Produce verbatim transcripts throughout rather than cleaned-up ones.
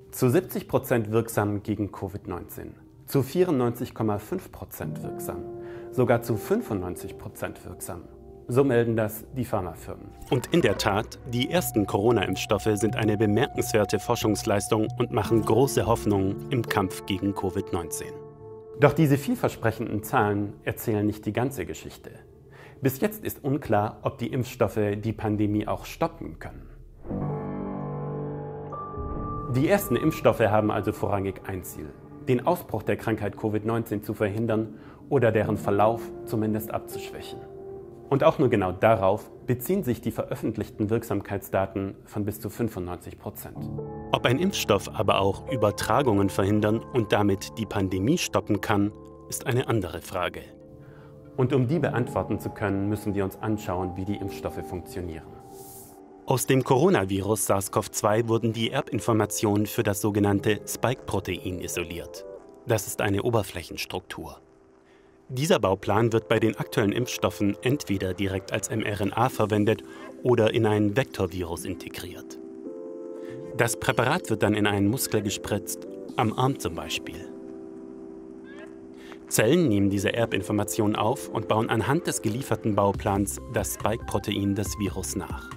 Zu siebzig Prozent wirksam gegen Covid neunzehn, zu vierundneunzig Komma fünf Prozent wirksam, sogar zu fünfundneunzig Prozent wirksam. So melden das die Pharmafirmen. Und in der Tat, die ersten Corona-Impfstoffe sind eine bemerkenswerte Forschungsleistung und machen große Hoffnungen im Kampf gegen Covid neunzehn. Doch diese vielversprechenden Zahlen erzählen nicht die ganze Geschichte. Bis jetzt ist unklar, ob die Impfstoffe die Pandemie auch stoppen können. Die ersten Impfstoffe haben also vorrangig ein Ziel: den Ausbruch der Krankheit Covid neunzehn zu verhindern oder deren Verlauf zumindest abzuschwächen. Und auch nur genau darauf beziehen sich die veröffentlichten Wirksamkeitsdaten von bis zu fünfundneunzig Prozent. Ob ein Impfstoff aber auch Übertragungen verhindern und damit die Pandemie stoppen kann, ist eine andere Frage. Und um die beantworten zu können, müssen wir uns anschauen, wie die Impfstoffe funktionieren. Aus dem Coronavirus SARS CoV zwei wurden die Erbinformationen für das sogenannte Spike-Protein isoliert. Das ist eine Oberflächenstruktur. Dieser Bauplan wird bei den aktuellen Impfstoffen entweder direkt als mRNA verwendet oder in ein Vektorvirus integriert. Das Präparat wird dann in einen Muskel gespritzt, am Arm zum Beispiel. Zellen nehmen diese Erbinformationen auf und bauen anhand des gelieferten Bauplans das Spike-Protein des Virus nach.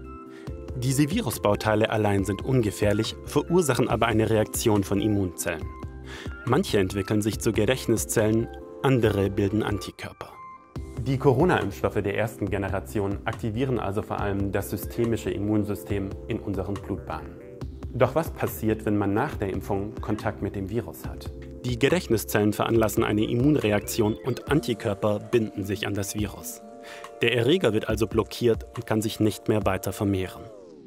Diese Virusbauteile allein sind ungefährlich, verursachen aber eine Reaktion von Immunzellen. Manche entwickeln sich zu Gedächtniszellen, andere bilden Antikörper. Die Corona-Impfstoffe der ersten Generation aktivieren also vor allem das systemische Immunsystem in unseren Blutbahnen. Doch was passiert, wenn man nach der Impfung Kontakt mit dem Virus hat? Die Gedächtniszellen veranlassen eine Immunreaktion und Antikörper binden sich an das Virus. Der Erreger wird also blockiert und kann sich nicht mehr weiter vermehren.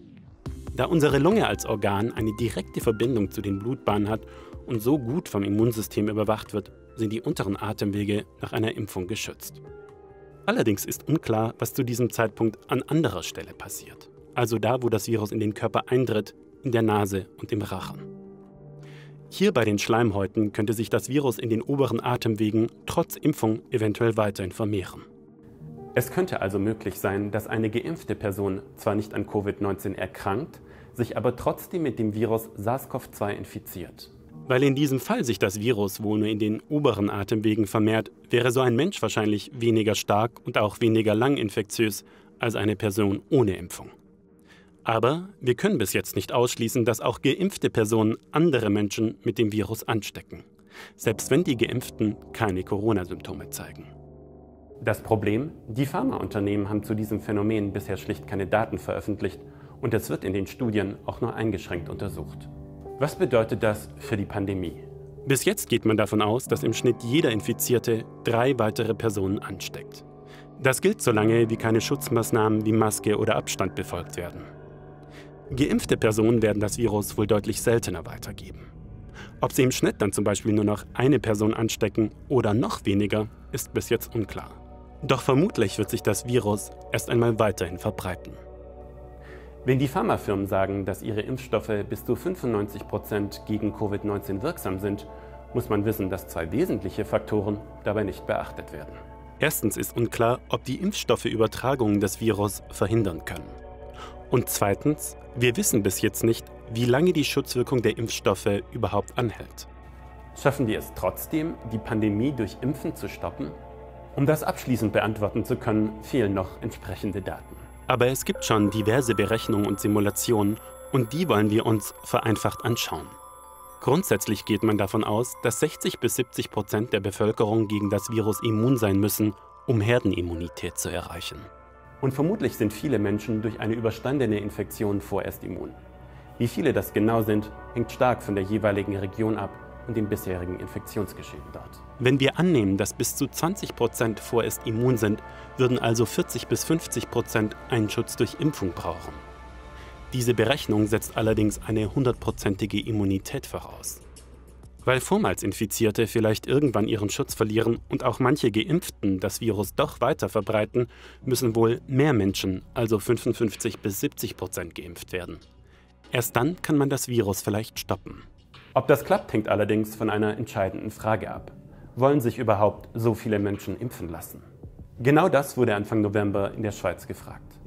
Da unsere Lunge als Organ eine direkte Verbindung zu den Blutbahnen hat und so gut vom Immunsystem überwacht wird, sind die unteren Atemwege nach einer Impfung geschützt. Allerdings ist unklar, was zu diesem Zeitpunkt an anderer Stelle passiert. Also da, wo das Virus in den Körper eintritt, in der Nase und im Rachen. Hier bei den Schleimhäuten könnte sich das Virus in den oberen Atemwegen trotz Impfung eventuell weiterhin vermehren. Es könnte also möglich sein, dass eine geimpfte Person zwar nicht an Covid neunzehn erkrankt, sich aber trotzdem mit dem Virus SARS CoV zwei infiziert. Weil in diesem Fall sich das Virus wohl nur in den oberen Atemwegen vermehrt, wäre so ein Mensch wahrscheinlich weniger stark und auch weniger lang infektiös als eine Person ohne Impfung. Aber wir können bis jetzt nicht ausschließen, dass auch geimpfte Personen andere Menschen mit dem Virus anstecken, selbst wenn die Geimpften keine Corona-Symptome zeigen. Das Problem: Die Pharmaunternehmen haben zu diesem Phänomen bisher schlicht keine Daten veröffentlicht und es wird in den Studien auch nur eingeschränkt untersucht. Was bedeutet das für die Pandemie? Bis jetzt geht man davon aus, dass im Schnitt jeder Infizierte drei weitere Personen ansteckt. Das gilt solange wie keine Schutzmaßnahmen wie Maske oder Abstand befolgt werden. Geimpfte Personen werden das Virus wohl deutlich seltener weitergeben. Ob sie im Schnitt dann zum Beispiel nur noch eine Person anstecken oder noch weniger, ist bis jetzt unklar. Doch vermutlich wird sich das Virus erst einmal weiterhin verbreiten. Wenn die Pharmafirmen sagen, dass ihre Impfstoffe bis zu fünfundneunzig Prozent gegen Covid neunzehn wirksam sind, muss man wissen, dass zwei wesentliche Faktoren dabei nicht beachtet werden. Erstens ist unklar, ob die Impfstoffe Übertragungen des Virus verhindern können. Und zweitens, wir wissen bis jetzt nicht, wie lange die Schutzwirkung der Impfstoffe überhaupt anhält. Schaffen wir es trotzdem, die Pandemie durch Impfen zu stoppen? Um das abschließend beantworten zu können, fehlen noch entsprechende Daten. Aber es gibt schon diverse Berechnungen und Simulationen und die wollen wir uns vereinfacht anschauen. Grundsätzlich geht man davon aus, dass sechzig bis siebzig Prozent der Bevölkerung gegen das Virus immun sein müssen, um Herdenimmunität zu erreichen. Und vermutlich sind viele Menschen durch eine überstandene Infektion vorerst immun. Wie viele das genau sind, hängt stark von der jeweiligen Region ab und dem bisherigen Infektionsgeschehen dort. Wenn wir annehmen, dass bis zu zwanzig Prozent vorerst immun sind, würden also vierzig bis fünfzig Prozent einen Schutz durch Impfung brauchen. Diese Berechnung setzt allerdings eine hundertprozentige Immunität voraus. Weil vormals Infizierte vielleicht irgendwann ihren Schutz verlieren und auch manche Geimpften das Virus doch weiter verbreiten, müssen wohl mehr Menschen, also fünfundfünfzig bis siebzig Prozent, geimpft werden. Erst dann kann man das Virus vielleicht stoppen. Ob das klappt, hängt allerdings von einer entscheidenden Frage ab. Wollen sich überhaupt so viele Menschen impfen lassen? Genau das wurde Anfang November in der Schweiz gefragt.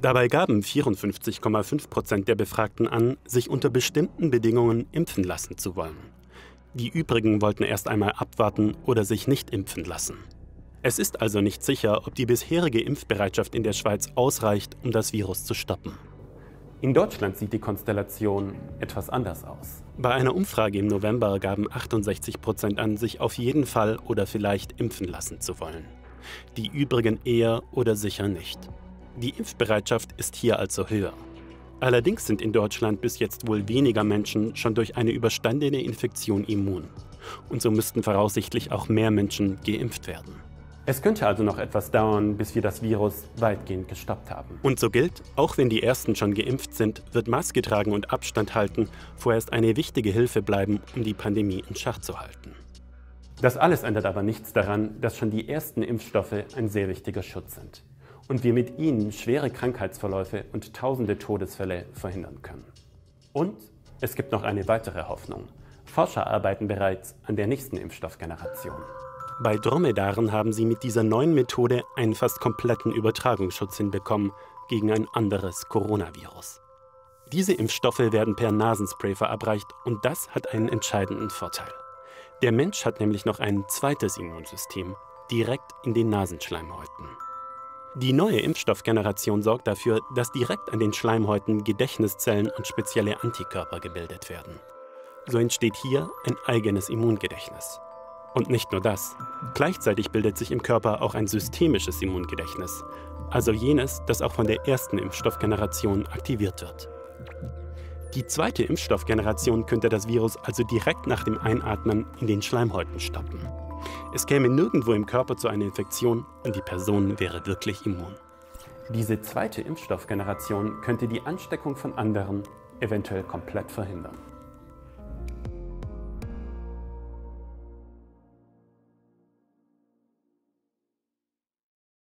Dabei gaben vierundfünfzig Komma fünf Prozent der Befragten an, sich unter bestimmten Bedingungen impfen lassen zu wollen. Die übrigen wollten erst einmal abwarten oder sich nicht impfen lassen. Es ist also nicht sicher, ob die bisherige Impfbereitschaft in der Schweiz ausreicht, um das Virus zu stoppen. In Deutschland sieht die Konstellation etwas anders aus. Bei einer Umfrage im November gaben achtundsechzig Prozent an, sich auf jeden Fall oder vielleicht impfen lassen zu wollen. Die übrigen eher oder sicher nicht. Die Impfbereitschaft ist hier also höher. Allerdings sind in Deutschland bis jetzt wohl weniger Menschen schon durch eine überstandene Infektion immun. Und so müssten voraussichtlich auch mehr Menschen geimpft werden. Es könnte also noch etwas dauern, bis wir das Virus weitgehend gestoppt haben. Und so gilt, auch wenn die Ersten schon geimpft sind, wird Maske tragen und Abstand halten vorerst eine wichtige Hilfe bleiben, um die Pandemie in Schach zu halten. Das alles ändert aber nichts daran, dass schon die ersten Impfstoffe ein sehr wichtiger Schutz sind und wir mit ihnen schwere Krankheitsverläufe und tausende Todesfälle verhindern können. Und es gibt noch eine weitere Hoffnung. Forscher arbeiten bereits an der nächsten Impfstoffgeneration. Bei Dromedaren haben sie mit dieser neuen Methode einen fast kompletten Übertragungsschutz hinbekommen gegen ein anderes Coronavirus. Diese Impfstoffe werden per Nasenspray verabreicht und das hat einen entscheidenden Vorteil. Der Mensch hat nämlich noch ein zweites Immunsystem, direkt in den Nasenschleimhäuten. Die neue Impfstoffgeneration sorgt dafür, dass direkt an den Schleimhäuten Gedächtniszellen und spezielle Antikörper gebildet werden. So entsteht hier ein eigenes Immungedächtnis. Und nicht nur das, gleichzeitig bildet sich im Körper auch ein systemisches Immungedächtnis, also jenes, das auch von der ersten Impfstoffgeneration aktiviert wird. Die zweite Impfstoffgeneration könnte das Virus also direkt nach dem Einatmen in den Schleimhäuten stoppen. Es käme nirgendwo im Körper zu einer Infektion und die Person wäre wirklich immun. Diese zweite Impfstoffgeneration könnte die Ansteckung von anderen eventuell komplett verhindern.